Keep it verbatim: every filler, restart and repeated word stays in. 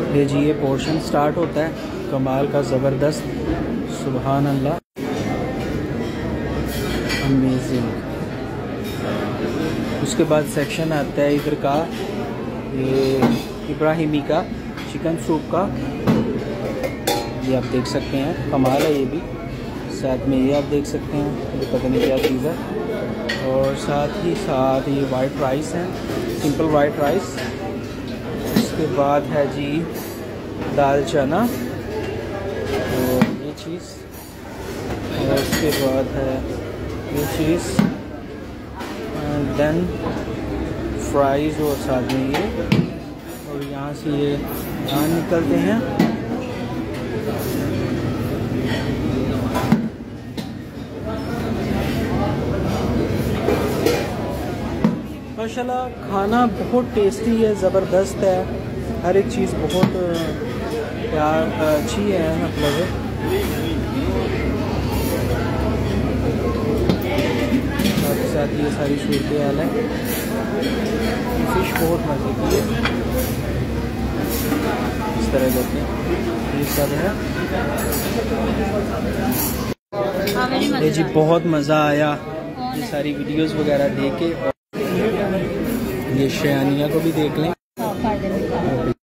ये जी ये portion start होता है कमाल का, ज़बरदस्त, सुभान अल्लाह, अमेजिंग। उसके बाद सेक्शन आता है इधर का, ये इब्राहिमी का चिकन सूप का, ये आप देख सकते हैं, कमाल है ये भी। साथ में ये आप देख सकते हैं, ये पता नहीं क्या चीज़ है। और साथ ही साथ ये वाइट राइस है, सिंपल वाइट राइस। उसके बाद है जी दाल चना और ये चीज़, और उसके बाद है ये चीज़, एंड देन फ्राइज़, और साथ में ये, और यहाँ से ये नान निकलते हैं। माशाल्लाह खाना बहुत टेस्टी है, ज़बरदस्त है, हर एक चीज़ बहुत प्यार अच्छी है, मतलब साथ ही साथ ये सारी सूरत हाल है। फिश बहुत मज़े की है, इस तरह करते हैं, ये सब है। ये जी बहुत मज़ा आया ये सारी वीडियोस वगैरह देख के। ये शयानिया को भी देख लें।